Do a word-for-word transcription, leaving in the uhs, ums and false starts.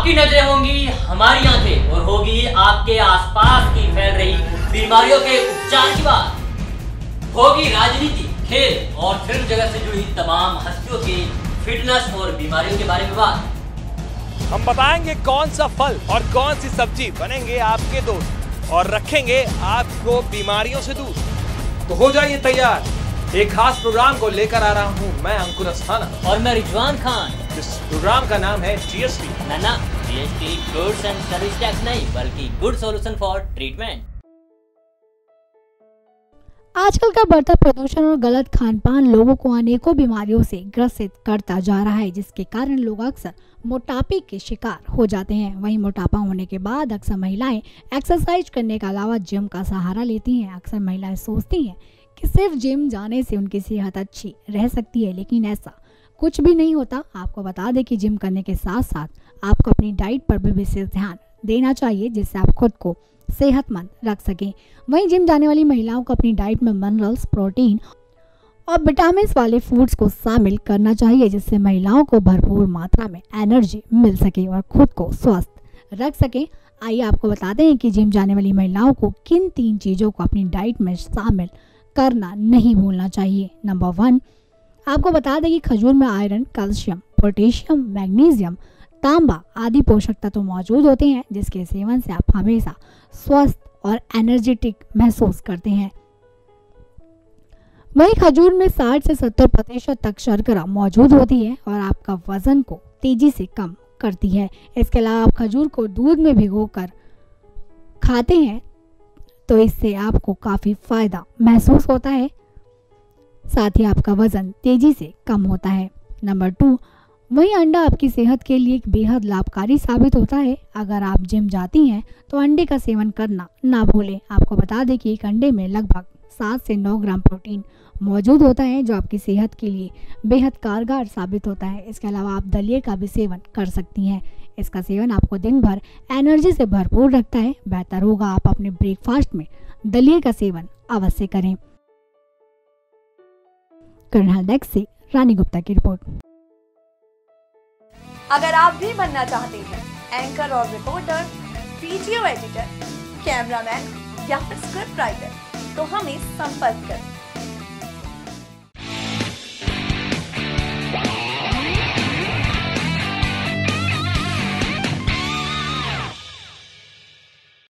आपकी नजरें होंगी हमारी आंखें और होगी आपके आसपास की फैल रही बीमारियों के उपचार की बात। होगी राजनीति, खेल और फिल्म जगत से जुड़ी तमाम हस्तियों की फिटनेस और बीमारियों के बारे में बात। हम बताएंगे कौन सा फल और कौन सी सब्जी बनेंगे आपके दोस्त और रखेंगे आपको बीमारियों से दूर। तो हो जाइए तैयार, एक खास प्रोग्राम को लेकर आ रहा हूँ मैं अंकुर अस्थाना और मैं रिजवान खान। इस प्रोग्राम का नाम है जीएसटी। ना ना, GST goods and service tax नहीं, बल्कि गुड सॉल्यूशन फॉर ट्रीटमेंट। आजकल का बढ़ता प्रदूषण और गलत खान पान लोगों को अनेकों बीमारियों से ग्रसित करता जा रहा है, जिसके कारण लोग अक्सर मोटापे के शिकार हो जाते हैं। वहीं मोटापा होने के बाद अक्सर महिलाएं एक्सरसाइज करने के अलावा जिम का सहारा लेती हैं। अक्सर महिलाएं सोचती हैं कि सिर्फ जिम जाने से उनकी सेहत अच्छी रह सकती है, लेकिन ऐसा कुछ भी नहीं होता। आपको बता दें कि जिम करने के साथ साथ आपको अपनी डाइट पर भी विशेष ध्यान देना चाहिए, जिससे आप खुद को सेहतमंद रख सकें। वहीं जिम जाने वाली महिलाओं को अपनी डाइट में मिनरल्स, प्रोटीन और विटामिन वाले फूड्स को शामिल करना चाहिए, जिससे महिलाओं को भरपूर मात्रा में एनर्जी मिल सके और खुद को स्वस्थ रख सके। आइए आपको बताते हैं कि जिम जाने वाली महिलाओं को किन तीन चीज़ों को अपनी डाइट में शामिल करना नहीं भूलना चाहिए। नंबर वन, आपको बता दें कि खजूर में आयरन, कैल्शियम, पोटेशियम, मैग्नीशियम, तांबा आदि पोषक तत्व मौजूद होते हैं, जिसके सेवन से आप हमेशा स्वस्थ और एनर्जेटिक महसूस करते हैं। वहीं खजूर में साठ से सत्तर प्रतिशत तक शर्करा मौजूद होती है और आपका वजन को तेजी से कम करती है। इसके अलावा आप खजूर को दूध में भिगोकर खाते हैं तो इससे आपको काफ़ी फायदा महसूस होता है, साथ ही आपका वजन तेजी से कम होता है। नंबर टू, वहीं अंडा आपकी सेहत के लिए एक बेहद लाभकारी साबित होता है। अगर आप जिम जाती हैं तो अंडे का सेवन करना ना भूलें। आपको बता दें कि एक अंडे में लगभग सात से नौ ग्राम प्रोटीन मौजूद होता है, जो आपकी सेहत के लिए बेहद कारगर साबित होता है। इसके अलावा आप दलिए का भी सेवन कर सकती हैं। इसका सेवन आपको दिन भर एनर्जी से भरपूर रखता है। बेहतर होगा आप अपने ब्रेकफास्ट में दलिए का सेवन अवश्य करें। कर्नल डेस्क से रानी गुप्ता की रिपोर्ट। अगर आप भी बनना चाहते हैं एंकर और रिपोर्टर, वीडियो एडिटर, कैमरामैन या फिर स्क्रिप्ट राइटर, तो हमें संपर्क करें।